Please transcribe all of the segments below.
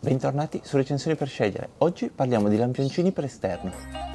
Bentornati su Recensioni per scegliere. Oggi parliamo di lampioncini per esterni.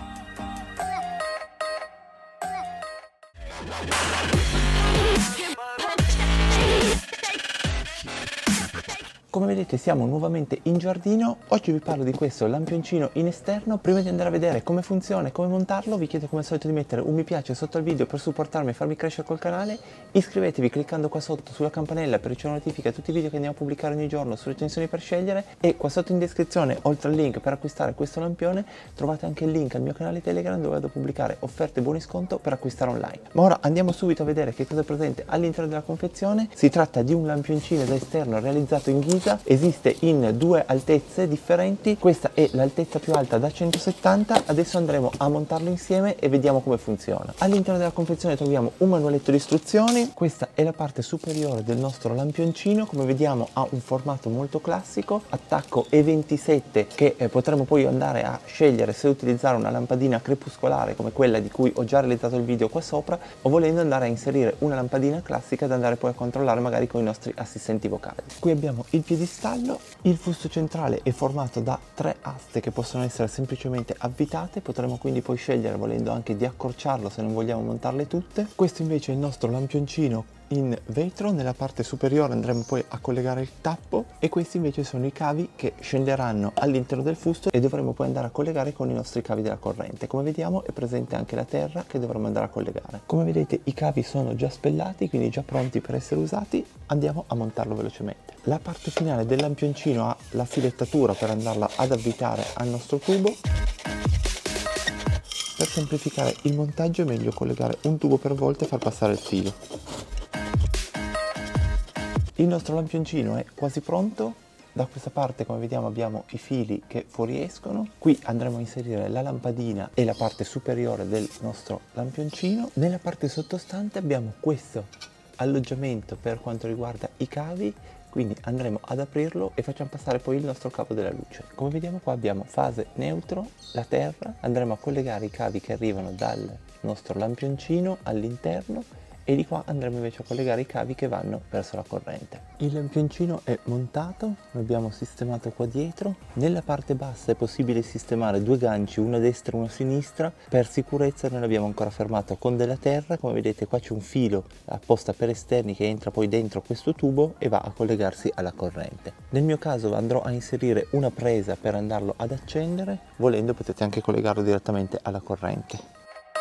Come vedete siamo nuovamente in giardino. Oggi vi parlo di questo lampioncino in esterno. Prima di andare a vedere come funziona e come montarlo vi chiedo come al solito di mettere un mi piace sotto al video per supportarmi e farmi crescere col canale. Iscrivetevi cliccando qua sotto sulla campanella per ricevere notifiche a tutti i video che andiamo a pubblicare ogni giorno su Recensioni per scegliere, e qua sotto in descrizione, oltre al link per acquistare questo lampione, trovate anche il link al mio canale Telegram dove vado a pubblicare offerte e buoni sconto per acquistare online. Ma ora andiamo subito a vedere che cosa è presente all'interno della confezione. Si tratta di un lampioncino da esterno realizzato in ghisa. Esiste in due altezze differenti, questa è l'altezza più alta da 170, adesso andremo a montarlo insieme e vediamo come funziona. All'interno della confezione troviamo un manualetto di istruzioni, questa è la parte superiore del nostro lampioncino, come vediamo ha un formato molto classico, attacco E27 che potremo poi andare a scegliere se utilizzare una lampadina crepuscolare come quella di cui ho già realizzato il video qua sopra, o volendo andare a inserire una lampadina classica da andare poi a controllare magari con i nostri assistenti vocali. Qui abbiamo il piedistallo. Il fusto centrale è formato da 3 aste che possono essere semplicemente avvitate, potremo quindi poi scegliere volendo anche di accorciarlo se non vogliamo montarle tutte. Questo invece è il nostro lampioncino in vetro. Nella parte superiore andremo poi a collegare il tappo, e questi invece sono i cavi che scenderanno all'interno del fusto e dovremo poi andare a collegare con i nostri cavi della corrente. Come vediamo è presente anche la terra che dovremo andare a collegare. Come vedete i cavi sono già spellati, quindi già pronti per essere usati. Andiamo a montarlo velocemente. La parte finale del lampioncino ha la filettatura per andarla ad avvitare al nostro tubo. Per semplificare il montaggio è meglio collegare un tubo per volta e far passare il filo. Il nostro lampioncino è quasi pronto. Da questa parte, come vediamo, abbiamo i fili che fuoriescono. Qui andremo a inserire la lampadina e la parte superiore del nostro lampioncino. Nella parte sottostante abbiamo questo alloggiamento per quanto riguarda i cavi, quindi andremo ad aprirlo e facciamo passare poi il nostro cavo della luce. Come vediamo qua abbiamo fase neutro, la terra, andremo a collegare i cavi che arrivano dal nostro lampioncino all'interno, e di qua andremo invece a collegare i cavi che vanno verso la corrente. Il lampioncino è montato, lo abbiamo sistemato qua dietro. Nella parte bassa è possibile sistemare 2 ganci, uno a destra e uno a sinistra. Per sicurezza noi l'abbiamo ancora fermato con della terra. Come vedete qua c'è un filo apposta per esterni che entra poi dentro questo tubo e va a collegarsi alla corrente. Nel mio caso andrò a inserire una presa per andarlo ad accendere, volendo potete anche collegarlo direttamente alla corrente.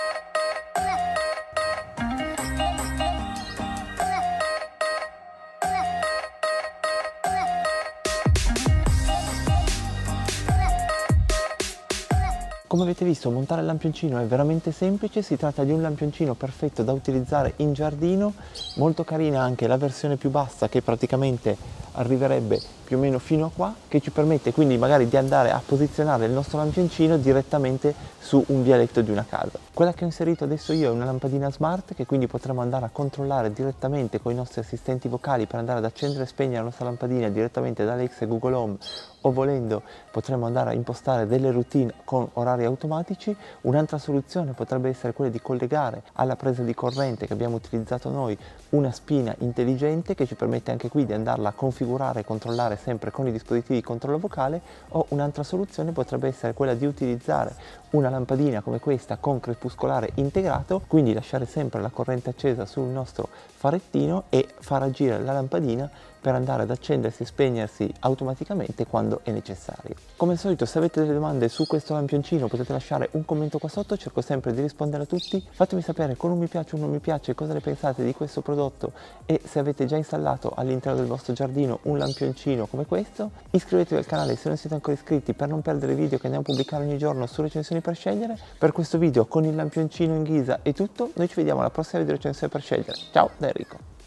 Come avete visto, montare il lampioncino è veramente semplice. Si tratta di un lampioncino perfetto da utilizzare in giardino. Molto carina anche la versione più bassa, che praticamente arriverebbe più o meno fino a qua, che ci permette quindi magari di andare a posizionare il nostro lampioncino direttamente su un vialetto di una casa. Quella che ho inserito adesso io è una lampadina smart, che quindi potremo andare a controllare direttamente con i nostri assistenti vocali per andare ad accendere e spegnere la nostra lampadina direttamente da Alexa e Google Home, o volendo potremo andare a impostare delle routine con orari automatici. Un'altra soluzione potrebbe essere quella di collegare alla presa di corrente che abbiamo utilizzato noi una spina intelligente, che ci permette anche qui di andarla a configurare e controllare sempre con i dispositivi di controllo vocale. O un'altra soluzione potrebbe essere quella di utilizzare una lampadina come questa con crepuscolare integrato, quindi lasciare sempre la corrente accesa sul nostro farettino e far agire la lampadina per andare ad accendersi e spegnersi automaticamente quando è necessario. Come al solito, se avete delle domande su questo lampioncino potete lasciare un commento qua sotto, cerco sempre di rispondere a tutti. Fatemi sapere con un mi piace o un non mi piace cosa ne pensate di questo prodotto, e se avete già installato all'interno del vostro giardino un lampioncino come questo. Iscrivetevi al canale se non siete ancora iscritti per non perdere i video che andiamo a pubblicare ogni giorno su Recensioni per scegliere. Per questo video con il lampioncino in ghisa è tutto, noi ci vediamo alla prossima video Recensioni per scegliere. Ciao da Enrico!